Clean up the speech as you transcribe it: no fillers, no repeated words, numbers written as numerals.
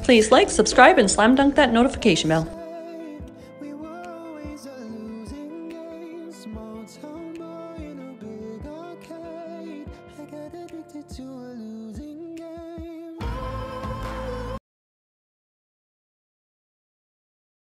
Please like, subscribe, and slam dunk that notification bell. We were always a losing game. Small town boy in a big arcade. I got addicted to